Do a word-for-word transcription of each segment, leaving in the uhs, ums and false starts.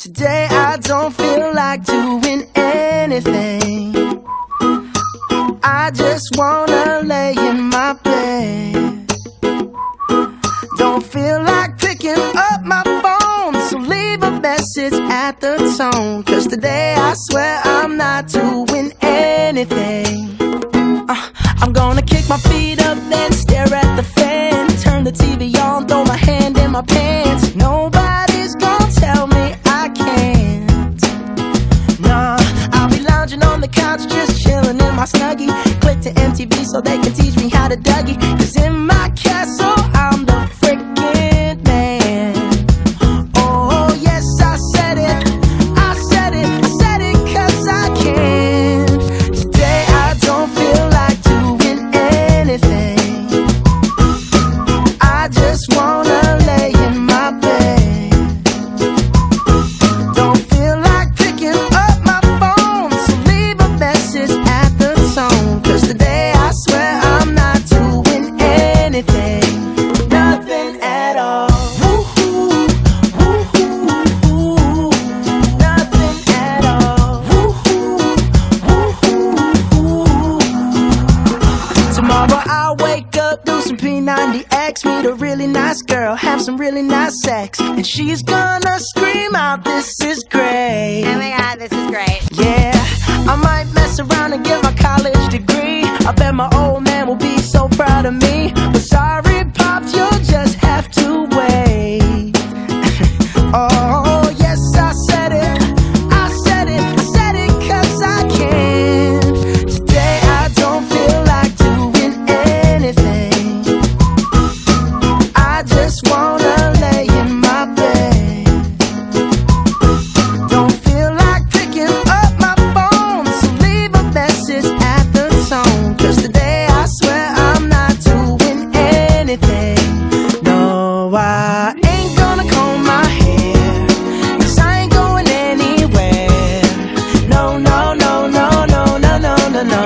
Today I don't feel like doing anything. I just wanna lay in my bed. Don't feel like picking up my phone, so leave a message at the tone. Cause today I swear I'm not doing anything. uh, I'm gonna kick my feet up, then stare at the fan. Turn the T V on, throw my hand in my pants. Nobody's gonna tell me I can't. Nah, I'll be lounging on the couch, just chilling in my Snuggie. Click to M T V so they can teach me how to Dougie. Cause in my castle I'm the freaking man. Oh yes, I said it, I said it, I said it cause I can. Today I don't feel like doing anything. I just wanna lay in my bed. Don't feel like picking up my phone, so leave a message at the tone. Cause today I swear I'm not doing anything. Nothing at all. Woo-hoo, woo-hoo, nothing at all. Woo-hoo, woo-hoo. Tomorrow I'll wake up, do some P ninety X, meet a really nice girl, have some really nice sex, and she's gonna scream out, "This is great." Oh my god, this is great. Yeah, I might mess around and get my college degree. I bet my old man will be so proud of me. But sorry, Pops, you'll just have to wait. Oh, yes, I said it, I said it, I said it cause I can. Today I don't feel like doing anything. I just wanna lay in my bed. Don't feel like picking up my phone, so leave a message at the tone. Cause today I swear I'm not doing anything. No, I ain't gonna comb my hair, cause I ain't going anywhere. No, no, no, no, no, no, no, no, no.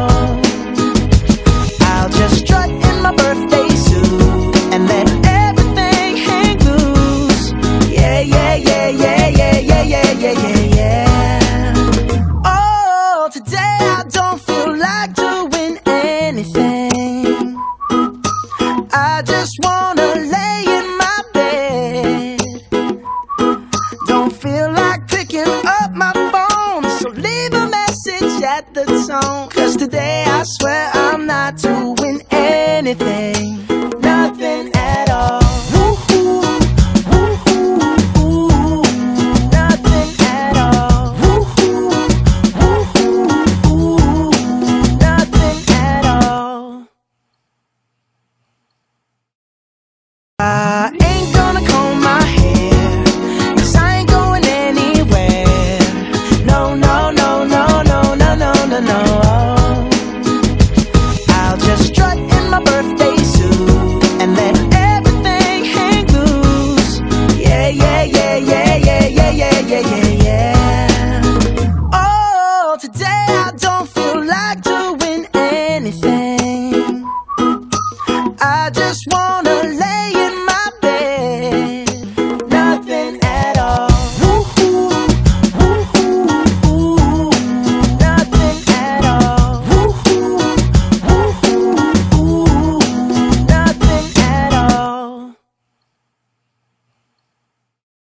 I'll just strut in my birthday suit and let everything hang loose. Yeah, yeah, yeah, yeah, yeah, yeah, yeah, yeah, yeah, yeah. Oh, today I don't feel like doing anything. I just wanna lay in my bed. Don't feel like picking up my phone, so leave a message at the tone. Cause today I swear I'm not doing anything. Nothing at all. Woo-hoo, woo-hoo, nothing at all. Woo-hoo, woo-hoo, nothing at all. I ain't gonna comb my hair, cause I ain't going anywhere. No, no, no, no, no, no, no, no, no. I'll just strut in my birthday suit and let everything hang loose. Yeah, yeah, yeah, yeah, yeah, yeah, yeah, yeah, yeah, yeah. Oh, today I don't feel like doing anything. I just wanna